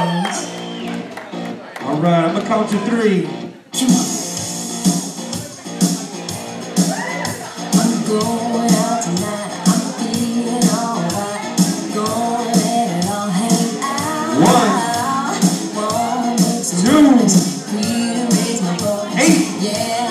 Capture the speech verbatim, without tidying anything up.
Alright, I'm gonna count to three. I'm going out tonight. I'm feeling alright. Gonna let it all hang out. One, Wanna make some two, noise. Need to raise my voice. eight, yeah.